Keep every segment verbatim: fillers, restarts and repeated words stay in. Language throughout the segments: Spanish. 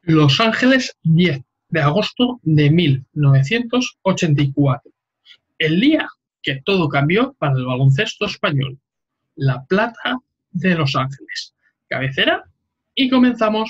Los Ángeles, diez de agosto de mil novecientos ochenta y cuatro. El día que todo cambió para el baloncesto español. La plata de Los Ángeles. Cabecera y comenzamos.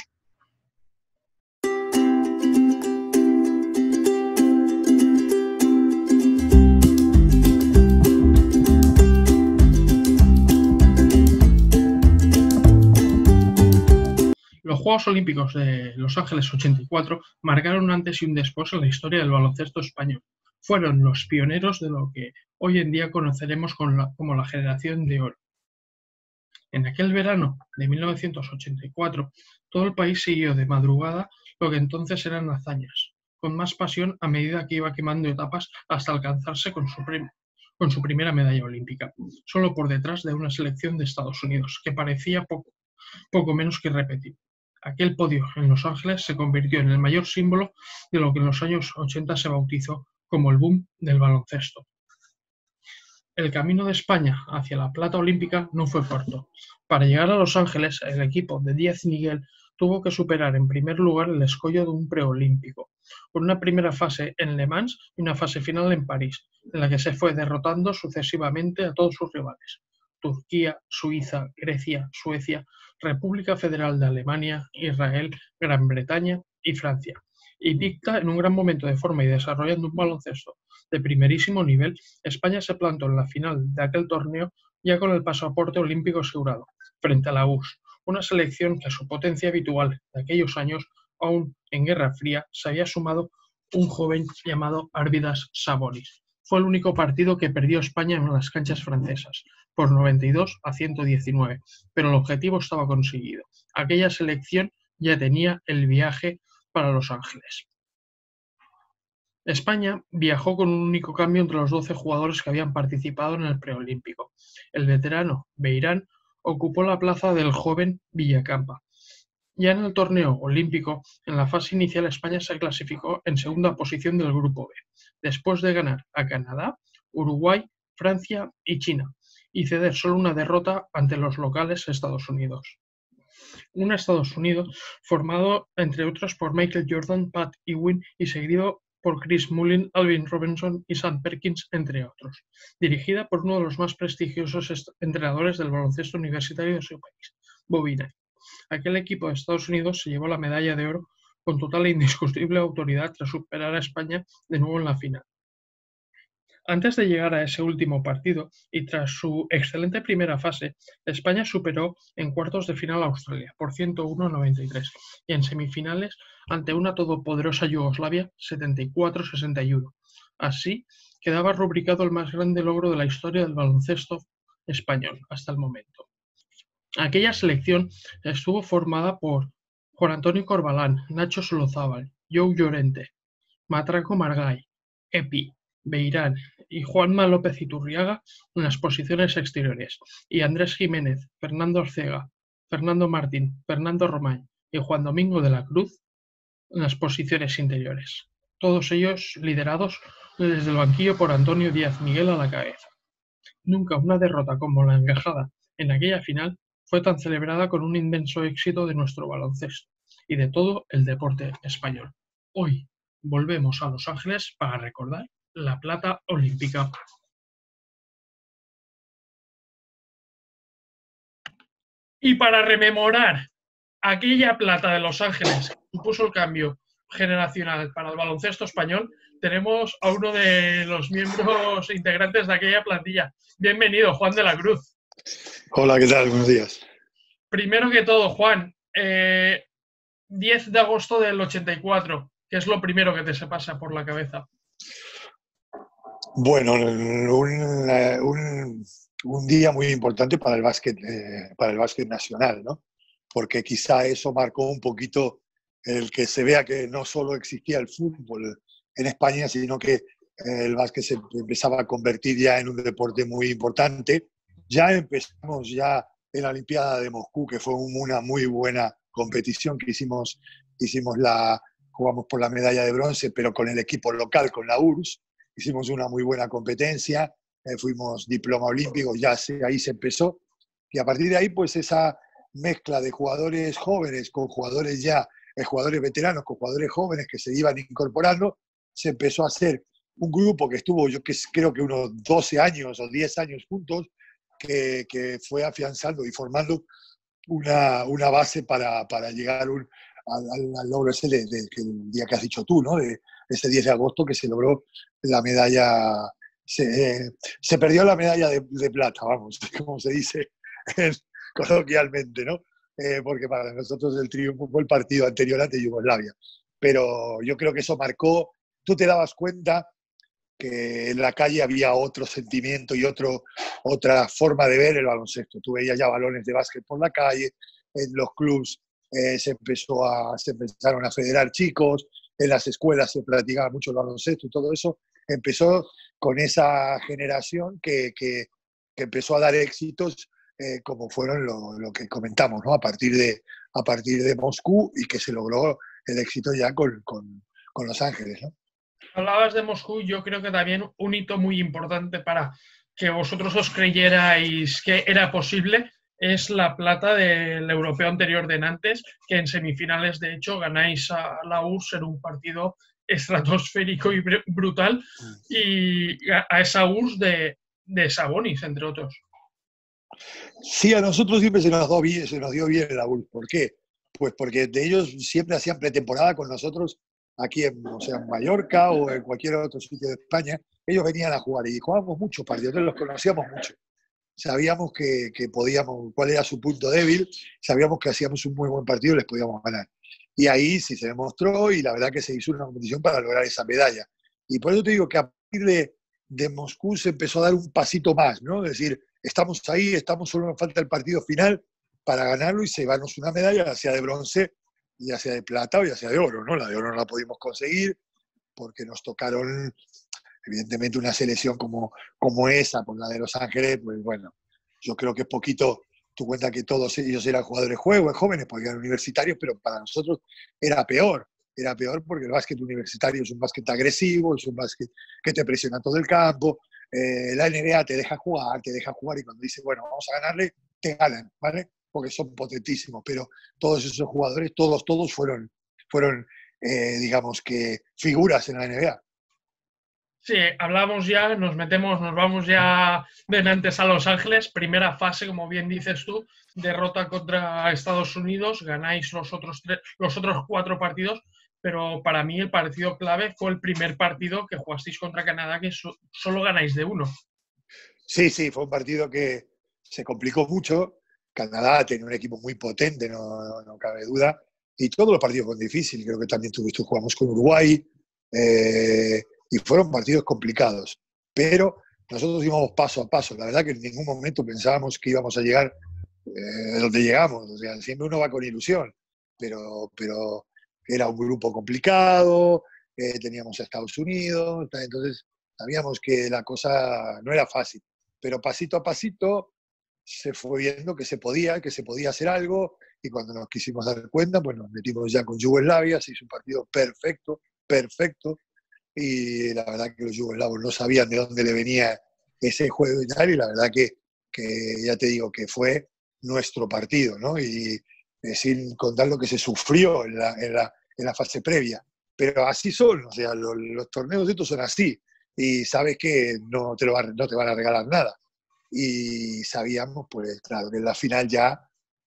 Los Juegos Olímpicos de Los Ángeles ochenta y cuatro marcaron un antes y un después en la historia del baloncesto español. Fueron los pioneros de lo que hoy en día conoceremos como la Generación de Oro. En aquel verano de mil novecientos ochenta y cuatro, todo el país siguió de madrugada lo que entonces eran hazañas, con más pasión a medida que iba quemando etapas hasta alcanzarse con su, prim con su primera medalla olímpica, solo por detrás de una selección de Estados Unidos, que parecía poco, poco menos que irrepetible. Aquel podio en Los Ángeles se convirtió en el mayor símbolo de lo que en los años ochenta se bautizó como el boom del baloncesto. El camino de España hacia la plata olímpica no fue corto. Para llegar a Los Ángeles, el equipo de Díaz Miguel tuvo que superar en primer lugar el escollo de un preolímpico, con una primera fase en Le Mans y una fase final en París, en la que se fue derrotando sucesivamente a todos sus rivales: Turquía, Suiza, Grecia, Suecia, República Federal de Alemania, Israel, Gran Bretaña y Francia. Invicta en un gran momento de forma y desarrollando un baloncesto de primerísimo nivel, España se plantó en la final de aquel torneo ya con el pasaporte olímpico asegurado, frente a la U R S S, una selección que a su potencia habitual de aquellos años, aún en Guerra Fría, se había sumado un joven llamado Arvydas Sabonis. Fue el único partido que perdió España en las canchas francesas, por noventa y dos a ciento diecinueve, pero el objetivo estaba conseguido. Aquella selección ya tenía el viaje para Los Ángeles. España viajó con un único cambio entre los doce jugadores que habían participado en el preolímpico. El veterano Beirán ocupó la plaza del joven Villacampa. Ya en el torneo olímpico, en la fase inicial, España se clasificó en segunda posición del grupo B, después de ganar a Canadá, Uruguay, Francia y China, y ceder solo una derrota ante los locales Estados Unidos. Un Estados Unidos formado, entre otros, por Michael Jordan, Pat Ewing y seguido por Chris Mullin, Alvin Robinson y Sam Perkins, entre otros, dirigida por uno de los más prestigiosos entrenadores del baloncesto universitario de su país, Bobby Knight. Aquel equipo de Estados Unidos se llevó la medalla de oro con total e indiscutible autoridad tras superar a España de nuevo en la final. Antes de llegar a ese último partido, y tras su excelente primera fase, España superó en cuartos de final a Australia por ciento uno a noventa y tres y en semifinales ante una todopoderosa Yugoslavia setenta y cuatro a sesenta y uno. Así quedaba rubricado el más grande logro de la historia del baloncesto español hasta el momento. Aquella selección estuvo formada por Juan Antonio Corbalán, Nacho Solozábal, Joe Llorente, Matraco Margall, Epi, Beirán y Juanma López Iturriaga en las posiciones exteriores, y Andrés Jiménez, Fernando Orcega, Fernando Martín, Fernando Romay y Juan Domingo de la Cruz en las posiciones interiores, todos ellos liderados desde el banquillo por Antonio Díaz Miguel a la cabeza. Nunca una derrota como la encajada en aquella final fue tan celebrada con un inmenso éxito de nuestro baloncesto y de todo el deporte español. Hoy volvemos a Los Ángeles para recordar la plata olímpica. Y para rememorar aquella plata de Los Ángeles que supuso el cambio generacional para el baloncesto español, tenemos a uno de los miembros integrantes de aquella plantilla. Bienvenido, Juan de la Cruz. Hola, ¿qué tal? Buenos días. Primero que todo, Juan, eh, diez de agosto del ochenta y cuatro, ¿qué es lo primero que te se pasa por la cabeza? Bueno, un, un, un día muy importante para el básquet, eh, para el básquet nacional, ¿no? Porque quizá eso marcó un poquito el que se vea que no solo existía el fútbol en España, sino que el básquet se empezaba a convertir ya en un deporte muy importante. Ya empezamos ya en la Olimpiada de Moscú, que fue una muy buena competición que hicimos, hicimos la, jugamos por la medalla de bronce, pero con el equipo local, con la U R S S. Hicimos una muy buena competencia, eh, fuimos diploma olímpico, ya se, ahí se empezó. Y a partir de ahí, pues esa mezcla de jugadores jóvenes con jugadores ya eh, jugadores veteranos con jugadores jóvenes que se iban incorporando, se empezó a hacer un grupo que estuvo, yo que, creo que unos doce años o diez años juntos, que, que fue afianzando y formando una, una base para, para llegar un, al, al logro ese de, de, de, el día que has dicho tú, ¿no? De ese diez de agosto que se logró la medalla, se, eh, se perdió la medalla de, de plata, vamos, como se dice coloquialmente, ¿no? Eh, porque para nosotros el triunfo fue el partido anterior ante Yugoslavia. Pero yo creo que eso marcó, tú te dabas cuenta que en la calle había otro sentimiento y otro, otra forma de ver el baloncesto. Tú veías ya balones de básquet por la calle, en los clubs eh, se, empezó a, se empezaron a federar chicos, en las escuelas se practicaba mucho el baloncesto y todo eso empezó con esa generación que, que, que empezó a dar éxitos eh, como fueron lo, lo que comentamos, ¿no? A partir de, a partir de Moscú, y que se logró el éxito ya con, con, con Los Ángeles, ¿no? Hablabas de Moscú, yo creo que también un hito muy importante para que vosotros os creyerais que era posible es la plata del europeo anterior de Nantes, que en semifinales de hecho ganáis a la U S en un partido estratosférico y brutal, y a esa U S de, de Sabonis, entre otros. Sí, a nosotros siempre se nos dio bien, se nos dio bien la U S. ¿Por qué? Pues porque de ellos siempre hacían pretemporada con nosotros aquí en, o sea, en Mallorca o en cualquier otro sitio de España. Ellos venían a jugar y jugábamos muchos partidos, entonces los conocíamos mucho. Sabíamos que, que podíamos, cuál era su punto débil, sabíamos que hacíamos un muy buen partido y les podíamos ganar. Y ahí sí se demostró, y la verdad que se hizo una competición para lograr esa medalla. Y por eso te digo que a partir de, de Moscú se empezó a dar un pasito más, ¿no? Es decir, estamos ahí, estamos, solo nos falta el partido final para ganarlo y llevarnos una medalla, ya sea de bronce, ya sea de plata o ya sea de oro, ¿no? La de oro no la pudimos conseguir porque nos tocaron, evidentemente, una selección como, como esa, por la de Los Ángeles. Pues bueno, yo creo que es poquito, tú cuenta que todos ellos eran jugadores jóvenes, porque eran universitarios, pero para nosotros era peor. Era peor porque el básquet universitario es un básquet agresivo, es un básquet que te presiona todo el campo. Eh, la N B A te deja jugar, te deja jugar, y cuando dice, bueno, vamos a ganarle, te ganan, ¿vale? Porque son potentísimos, pero todos esos jugadores, todos, todos fueron, fueron eh, digamos que, figuras en la N B A. Sí, hablamos ya, nos metemos, nos vamos ya de Nantes a Los Ángeles. Primera fase, como bien dices tú, derrota contra Estados Unidos, ganáis los otros, tres, los otros cuatro partidos, pero para mí el partido clave fue el primer partido que jugasteis contra Canadá, que so, solo ganáis de uno. Sí, sí, fue un partido que se complicó mucho. Canadá tenía un equipo muy potente, no, no, no cabe duda, y todos los partidos fueron difíciles. Creo que también tuviste, jugamos con Uruguay, eh, y fueron partidos complicados, pero nosotros íbamos paso a paso. La verdad que en ningún momento pensábamos que íbamos a llegar eh, donde llegamos. O sea, siempre uno va con ilusión, pero, pero era un grupo complicado, eh, teníamos a Estados Unidos, entonces sabíamos que la cosa no era fácil, pero pasito a pasito se fue viendo que se podía, que se podía hacer algo, y cuando nos quisimos dar cuenta, pues nos metimos ya con Yugoslavia, se hizo un partido perfecto, perfecto, y la verdad que los yugoslavos no sabían de dónde le venía ese juego y tal, y la verdad que, que ya te digo que fue nuestro partido, ¿no? Y eh, sin contar lo que se sufrió en la, en la, en la fase previa. Pero así son, o sea, los, los torneos de estos son así, y sabes que no te, lo van, no te van a regalar nada. Y sabíamos, pues claro, que en la final ya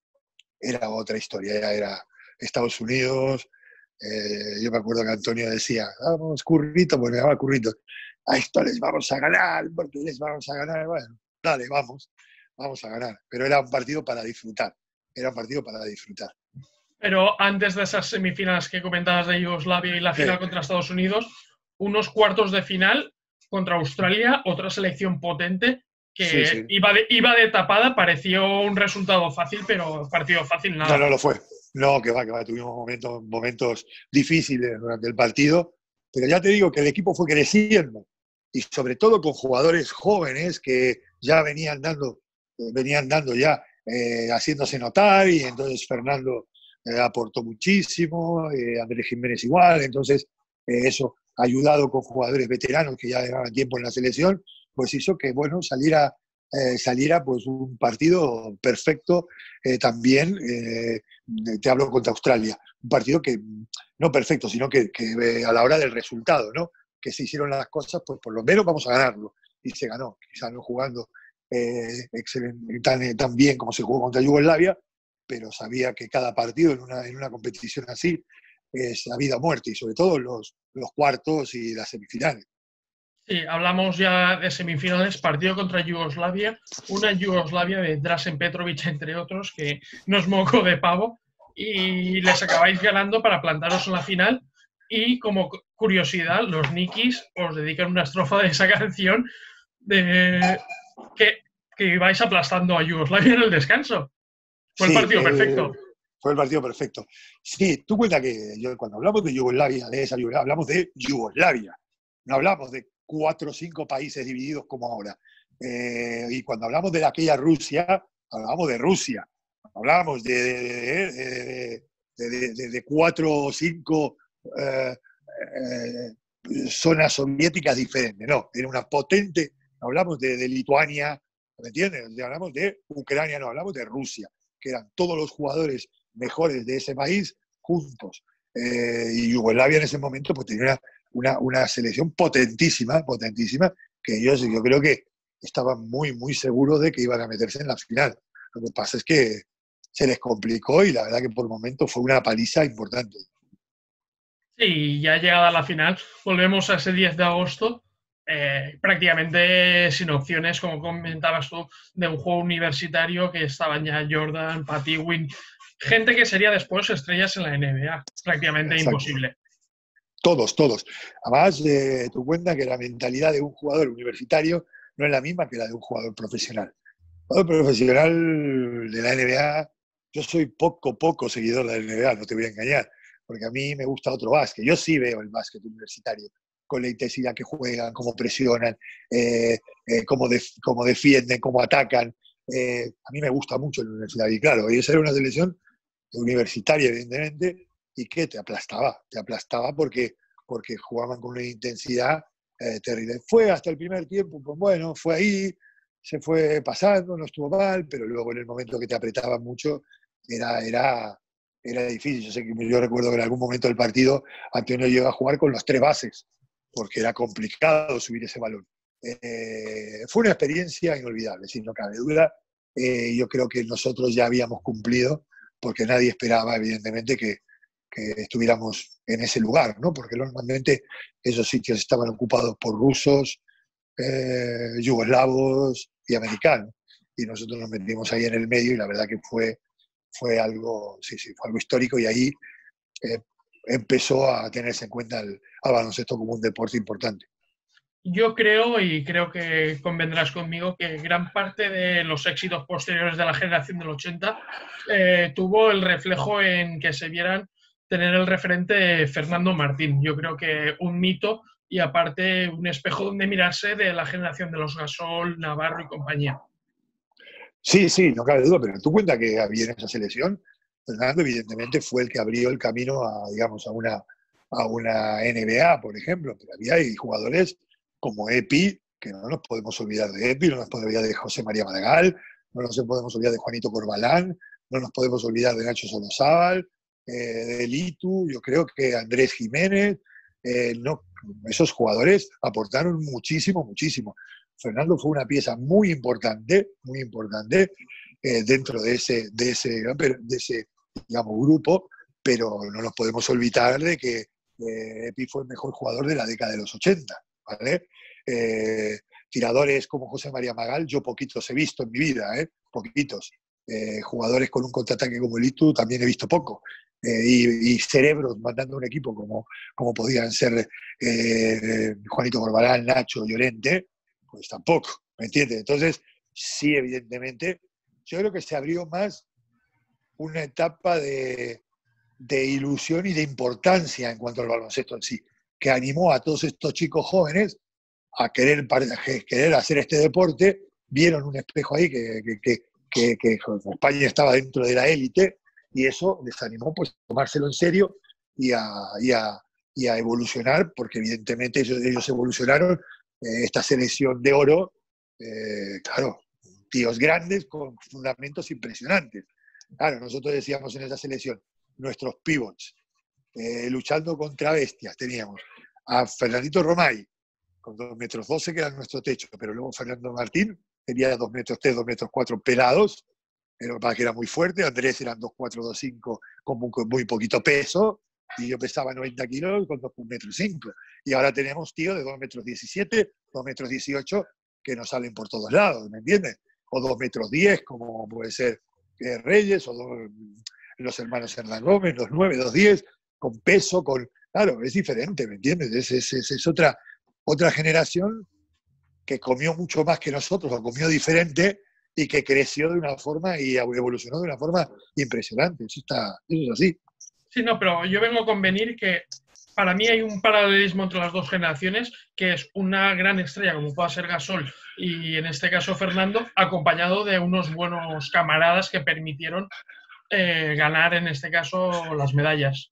era otra historia, ya era Estados Unidos. Eh, yo me acuerdo que Antonio decía, vamos, Currito, pues me llamaba Currito, a esto les vamos a ganar, porque les vamos a ganar. Bueno, dale, vamos, vamos a ganar. Pero era un partido para disfrutar, era un partido para disfrutar. Pero antes de esas semifinales que comentabas de Yugoslavia y la final sí. contra Estados Unidos, unos cuartos de final contra Australia, otra selección potente, que sí, sí. Iba, de, iba de tapada, pareció un resultado fácil, pero partido fácil nada. No, no lo fue. No, que va, que va. Tuvimos momentos, momentos difíciles durante el partido, pero ya te digo que el equipo fue creciendo, y sobre todo con jugadores jóvenes que ya venían dando, venían dando ya, eh, haciéndose notar, y entonces Fernando eh, aportó muchísimo, eh, Andrés Jiménez igual, entonces eh, eso, ayudado con jugadores veteranos que ya llevaban tiempo en la selección, pues hizo que, bueno, saliera eh, saliera pues un partido perfecto eh, también, eh, te hablo contra Australia, un partido que, no perfecto, sino que, que eh, a la hora del resultado, ¿no? Que se hicieron las cosas, pues por lo menos vamos a ganarlo. Y se ganó, quizás no jugando eh, excelente, tan, tan bien como se jugó contra Yugoslavia, pero sabía que cada partido en una, en una competición así es a vida o muerte, y sobre todo los, los cuartos y las semifinales. Sí, hablamos ya de semifinales, partido contra Yugoslavia, una Yugoslavia de Dražen Petrovic, entre otros, que no es moco de pavo, y les acabáis ganando para plantaros en la final. Y como curiosidad, los Nikis os dedican una estrofa de esa canción de que, que vais aplastando a Yugoslavia en el descanso. Fue el Sí, partido eh, perfecto. fue el partido perfecto. Sí, tú cuenta que yo, cuando hablamos de Yugoslavia, de esa Yugoslavia, hablamos de Yugoslavia. No hablamos de cuatro o cinco países divididos como ahora. Eh, y cuando hablamos de aquella Rusia, hablamos de Rusia. Hablamos de, de, de, de, de, de cuatro o cinco eh, eh, zonas soviéticas diferentes. No, era una potente. Hablamos de, de Lituania, ¿me entiendes? Hablamos de Ucrania, no, hablamos de Rusia, que eran todos los jugadores mejores de ese país juntos. Eh, y Yugoslavia en ese momento pues tenía una, una, una selección potentísima, potentísima, que ellos yo creo que estaban muy, muy seguros de que iban a meterse en la final. Lo que pasa es que se les complicó y la verdad que por momentos fue una paliza importante. Sí, ya llegada a la final, volvemos a ese diez de agosto, eh, prácticamente sin opciones, como comentabas tú, de un juego universitario que estaban ya Jordan, Pat Ewing, gente que sería después estrellas en la N B A, prácticamente Exacto. imposible. Todos, todos. Además, eh, tú cuenta que la mentalidad de un jugador universitario no es la misma que la de un jugador profesional. Un jugador profesional de la N B A, yo soy poco, poco seguidor de la N B A, no te voy a engañar, porque a mí me gusta otro básquet. Yo sí veo el básquet universitario, con la intensidad que juegan, cómo presionan, eh, eh, cómo, def cómo defienden, cómo atacan. Eh, a mí me gusta mucho la universidad. Y claro, esa era una selección universitaria, evidentemente, y que te aplastaba, te aplastaba porque, porque jugaban con una intensidad eh, terrible. Fue hasta el primer tiempo, pues bueno, fue ahí, se fue pasando, no estuvo mal, pero luego en el momento que te apretaban mucho era, era, era difícil. Yo sé que yo recuerdo que en algún momento del partido Antonio llegó a jugar con los tres bases, porque era complicado subir ese balón. Eh, fue una experiencia inolvidable, sin no cabe duda. Eh, yo creo que nosotros ya habíamos cumplido, porque nadie esperaba, evidentemente, que, que estuviéramos en ese lugar, ¿no? Porque normalmente esos sitios estaban ocupados por rusos, eh, yugoslavos y americanos. Y nosotros nos metimos ahí en el medio y la verdad que fue, fue, algo, sí, sí, fue algo histórico y ahí eh, empezó a tenerse en cuenta el, el baloncesto como un deporte importante. Yo creo, y creo que convendrás conmigo, que gran parte de los éxitos posteriores de la generación del ochenta eh, tuvo el reflejo en que se vieran tener el referente Fernando Martín. Yo creo que un mito y aparte un espejo donde mirarse de la generación de los Gasol, Navarro y compañía. Sí, sí, no cabe duda, pero tú cuenta que había en esa selección, Fernando evidentemente fue el que abrió el camino a, digamos, a una, a una N B A, por ejemplo, pero había jugadores como Epi, que no nos podemos olvidar de Epi, no nos podemos olvidar de José María Maragall, no nos podemos olvidar de Juanito Corbalán, no nos podemos olvidar de Nacho Solozábal, eh, de Litu, yo creo que Andrés Jiménez, eh, no, esos jugadores aportaron muchísimo, muchísimo. Fernando fue una pieza muy importante, muy importante eh, dentro de ese, de, ese, de ese digamos, grupo, pero no nos podemos olvidar de que eh, Epi fue el mejor jugador de la década de los ochenta, ¿vale? Eh, tiradores como José María Maragall, yo poquitos he visto en mi vida, ¿eh? Poquitos. Eh, jugadores con un contraataque como el Itu también he visto poco. Eh, y, y cerebros mandando un equipo como, como podían ser eh, Juanito Corbalán, Nacho, Llorente, pues tampoco, ¿me entiendes? Entonces, sí, evidentemente, yo creo que se abrió más una etapa de, de ilusión y de importancia en cuanto al baloncesto en sí, que animó a todos estos chicos jóvenes a querer, a querer hacer este deporte, vieron un espejo ahí que, que, que, que, que España estaba dentro de la élite y eso les animó pues, a tomárselo en serio y a, y a, y a evolucionar, porque evidentemente ellos, ellos evolucionaron. Eh, esta selección de oro, eh, claro, tíos grandes con fundamentos impresionantes. Claro, nosotros decíamos en esa selección, nuestros pivots, eh, luchando contra bestias, teníamos a Fernandito Romay, con dos metros doce, que era nuestro techo, pero luego Fernando Martín tenía dos metros tres, dos metros cuatro pelados, pero para que era muy fuerte. Andrés eran dos cuatro, dos cinco, con muy, con muy poquito peso, y yo pesaba noventa kilos con un metro cinco. Y ahora tenemos tíos de dos metros diecisiete, dos metros dieciocho, que nos salen por todos lados, ¿me entiendes? O dos metros diez, como puede ser eh, Reyes, o dos, los hermanos Hernán Gómez, los nueve, dos diez, con peso, con... Claro, es diferente, ¿me entiendes? Es, es, es, es otra, otra generación que comió mucho más que nosotros, o comió diferente, y que creció de una forma y evolucionó de una forma impresionante. Eso, está, eso es así. Sí, no, pero yo vengo a convenir que para mí hay un paralelismo entre las dos generaciones, que es una gran estrella como pueda ser Gasol y en este caso Fernando, acompañado de unos buenos camaradas que permitieron eh, ganar en este caso las medallas.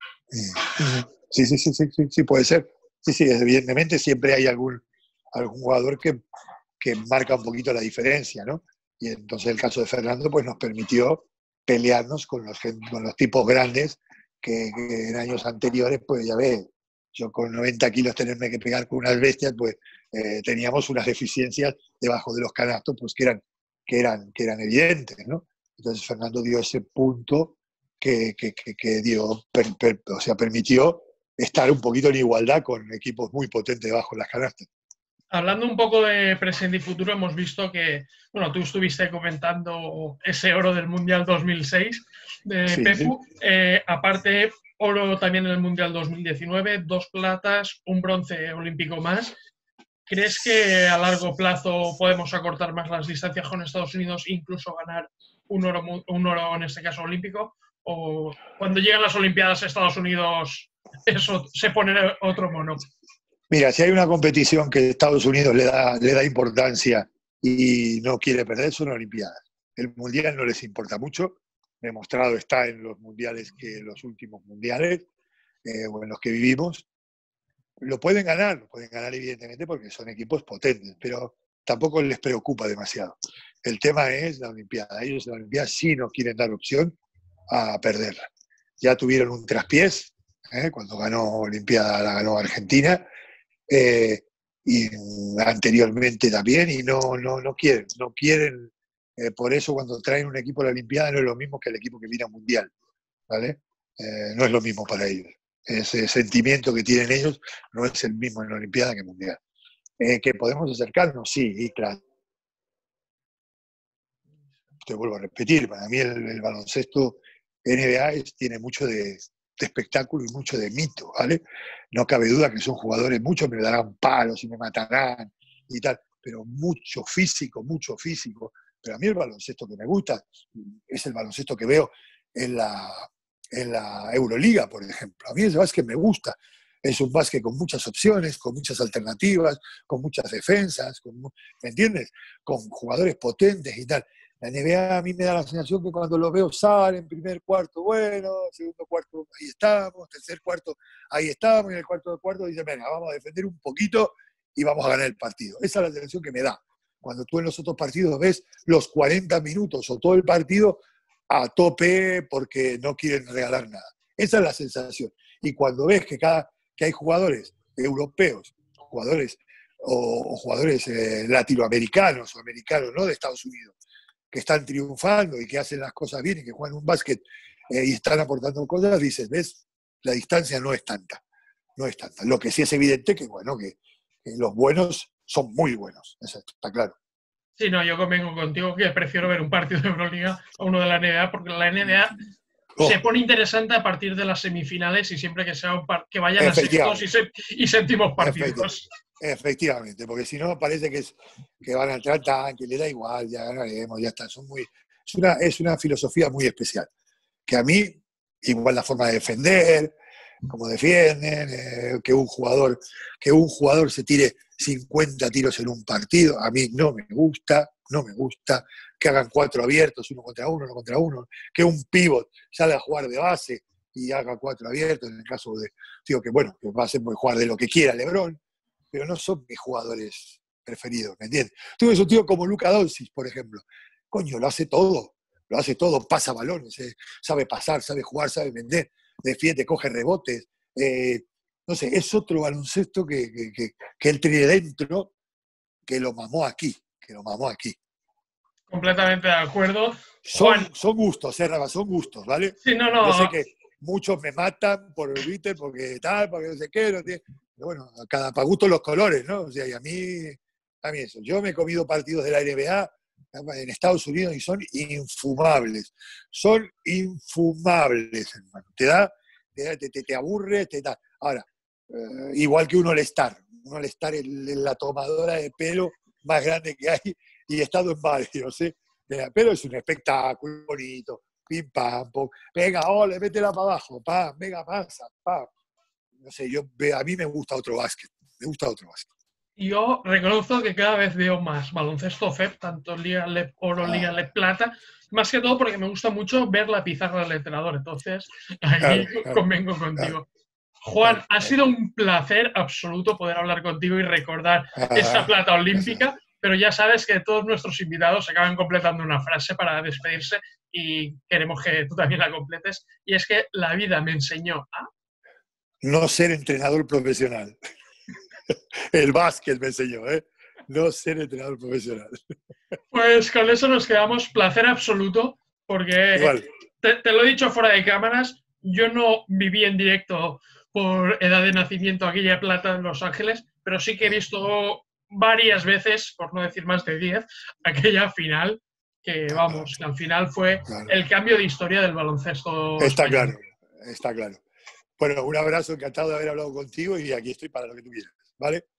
Sí, sí, sí, sí, sí, sí, puede ser. Sí, sí, evidentemente siempre hay algún, algún jugador que, que marca un poquito la diferencia, ¿no? Y entonces el caso de Fernando pues nos permitió pelearnos con los, con los tipos grandes que, que en años anteriores, pues ya ves, yo con noventa kilos tenerme que pegar con unas bestias, pues eh, teníamos unas deficiencias debajo de los canastos pues que eran, que eran, que eran evidentes, ¿no? Entonces Fernando dio ese punto que, que, que, que dio, per, per, o sea, permitió estar un poquito en igualdad con equipos muy potentes debajo de las canastas. Hablando un poco de presente y futuro, hemos visto que, bueno, tú estuviste comentando ese oro del Mundial dos mil seis de sí, Pepu, sí. Eh, aparte oro también en el Mundial dos mil diecinueve, dos platas, un bronce olímpico más. ¿Crees que a largo plazo podemos acortar más las distancias con Estados Unidos e incluso ganar un oro, un oro en este caso olímpico? ¿O cuando llegan las Olimpiadas a Estados Unidos eso se pone otro mono? Mira, si hay una competición que Estados Unidos le da, le da importancia y no quiere perder, son las Olimpiadas. El Mundial no les importa mucho, demostrado está en los mundiales, que los últimos mundiales, eh, o en los que vivimos. Lo pueden ganar, lo pueden ganar evidentemente porque son equipos potentes, pero tampoco les preocupa demasiado. El tema es la Olimpiada. Ellos en la Olimpiada sí no quieren dar opción a perderla. Ya tuvieron un traspiés, ¿eh? Cuando ganó Olimpiada, la ganó Argentina, Eh, y anteriormente también, y no, no, no quieren, no quieren, eh, por eso cuando traen un equipo a la Olimpiada no es lo mismo que el equipo que viene a Mundial, ¿vale? Eh, no es lo mismo para ellos. Ese sentimiento que tienen ellos no es el mismo en la Olimpiada que en Mundial. Eh, ¿Que podemos acercarnos? Sí, y claro. Te vuelvo a repetir, para mí el, el baloncesto N B A es, tiene mucho de... de espectáculo y mucho de mito, ¿vale? No cabe duda que son jugadores, muchos me darán palos y me matarán y tal, pero mucho físico, mucho físico. Pero a mí el baloncesto que me gusta es el baloncesto que veo en la, en la Euroliga, por ejemplo. A mí ese básquet me gusta. Es un básquet con muchas opciones, con muchas alternativas, con muchas defensas, con, ¿me entiendes? Con jugadores potentes y tal. La N B A a mí me da la sensación que cuando lo veo salen, primer cuarto, bueno, segundo cuarto, ahí estamos, tercer cuarto, ahí estamos, y en el cuarto de cuarto dicen, venga, vamos a defender un poquito y vamos a ganar el partido. Esa es la sensación que me da. Cuando tú en los otros partidos ves los cuarenta minutos o todo el partido a tope porque no quieren regalar nada. Esa es la sensación. Y cuando ves que, cada, que hay jugadores europeos, jugadores o, o jugadores eh, latinoamericanos o americanos, no de Estados Unidos, que están triunfando y que hacen las cosas bien y que juegan un básquet eh, y están aportando cosas, dices, ¿ves? La distancia no es tanta, no es tanta. Lo que sí es evidente que, bueno, que, que los buenos son muy buenos, eso está claro. Sí, no, yo convengo contigo que prefiero ver un partido de Euroliga a uno de la N B A, porque la N B A oh. se pone interesante a partir de las semifinales y siempre que sea un par que vayan a sextos y, se y séptimos partidos. Efectivamente, porque si no parece que, es, que van a entrar tan, que le da igual, ya ganaremos, ya está. Son muy, es, una, es una filosofía muy especial, que a mí, igual la forma de defender, como defienden, eh, que, un jugador, que un jugador se tire cincuenta tiros en un partido, a mí no me gusta, no me gusta, que hagan cuatro abiertos, uno contra uno, uno contra uno, que un pívot salga a jugar de base y haga cuatro abiertos, en el caso de, digo que bueno, que va a ser muy jugar de lo que quiera LeBron, pero no son mis jugadores preferidos, ¿me entiendes? Tú ves un tío como Luka Doncic, por ejemplo, coño, lo hace todo, lo hace todo, pasa balones, eh, sabe pasar, sabe jugar, sabe vender, defiende, coge rebotes. Eh, no sé, es otro baloncesto que, que, que, que el tridentro que lo mamó aquí, que lo mamó aquí. Completamente de acuerdo. Son, Juan. son gustos, eh, Rafa, son gustos, ¿vale? Sí, no, no. Yo sé que muchos me matan por el Twitter porque tal, porque no sé qué, no tiene, pero bueno, a cada para gusto los colores, ¿no? O sea, y a mí, a mí eso. Yo me he comido partidos de la N B A en Estados Unidos y son infumables. Son infumables, hermano. Te da, te, te, te aburre, te da. Ahora, eh, igual que un All-Star. Un All-Star es la tomadora de pelo más grande que hay y he estado en varios, ¿eh? Pero es un espectáculo bonito. Pim, pam, pum. Venga, ole, métela para abajo. Pam, venga, pasa, pam. No sé, yo, a mí me gusta otro básquet. Me gusta otro básquet. Yo reconozco que cada vez veo más baloncesto F E P, tanto Liga L E P Oro, ah. Liga L E P Plata, más que todo porque me gusta mucho ver la pizarra del entrenador. Entonces, aquí claro, claro, convengo contigo. Claro. Juan, claro, ha claro. sido un placer absoluto poder hablar contigo y recordar ah. esa plata olímpica. Pero ya sabes que todos nuestros invitados acaban completando una frase para despedirse y queremos que tú también la completes. Y es que la vida me enseñó a... No ser entrenador profesional. El básquet me enseñó, ¿eh? No ser entrenador profesional. Pues con eso nos quedamos. Placer absoluto, porque te, te lo he dicho fuera de cámaras, yo no viví en directo por edad de nacimiento aquella plata en Los Ángeles, pero sí que he visto varias veces, por no decir más de diez, aquella final, que vamos, que al final fue claro. el cambio de historia del baloncesto. Está español. Claro, está claro. Bueno, un abrazo, encantado de haber hablado contigo y aquí estoy para lo que tú quieras, ¿vale?